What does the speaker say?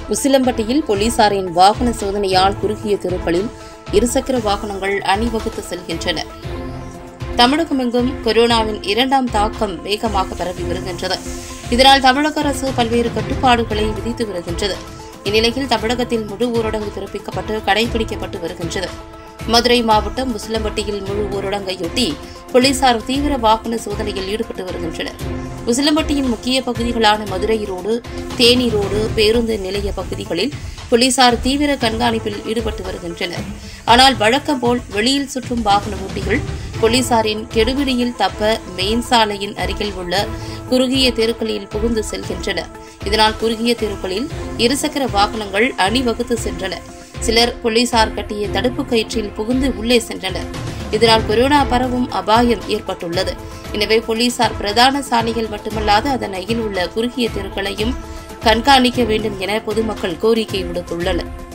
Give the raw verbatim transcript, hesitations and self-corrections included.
உசிலம்பட்டியில் போலீசாரின் வாகன சோதனையால் குறுகிய தெருக்களில் இருசக்கர வாகனங்கள் அணிவகுத்து செல்கின்றன. தமிழகமெங்கும் கொரோனாவின் இரண்டாம் தாக்கம் வேகமாக பரவி வருகின்றது. இதனால் தமிழக அரசு பல்வேறு கட்டுப்பாடுகளை விதித்து வருகின்றது. இந்நிலையில் தமிழகத்தில் முழு ஊரடங்கு பிறப்பிக்கப்பட்டு கடைபிடிக்கப்பட்டு வருகின்றது. மதுரை மாவட்டம் உசிலம்பட்டியில் முழு ஊரடங்கையொட்டி போலீசார் தீவிர வாகன சோதனையில் ஈடுபட்டு வருகின்றனர். உசிலம்பட்டியின் முக்கிய பகுதிகளான மதுரை ரோடு, தேனி ரோடு, பேருந்து நிலைய பகுதிகளில் போலீசார் தீவிர கண்காணிப்பில் ஈடுபட்டு வருகின்றனர். ஆனால் வழக்கம் போல் வெளியில் சுற்றும் வாகன ஓட்டிகள் போலீசாரின் கெடுபிடியில் தப்ப மெயின் சாலையின் அருகில் உள்ள குறுகிய தெருக்களில் புகுந்து செல்கின்றனர். இதனால் குறுகிய தெருக்களில் இருசக்கர வாகனங்கள் அணிவகுத்து சென்றன. சிலர் போலீசார் கட்டிய தடுப்பு கயிற்றில் புகுந்து உள்ளே சென்றனர். இதனால் கொரோனா பரவும் அபாயம் ஏற்பட்டுள்ளது. எனவே போலீசார் பிரதான சாலைகள் மட்டுமல்லாது அதன் அருகில் உள்ள குறுகிய தெருக்களையும் கண்காணிக்க வேண்டும் என பொதுமக்கள் கோரிக்கை விடுத்துள்ளனர்.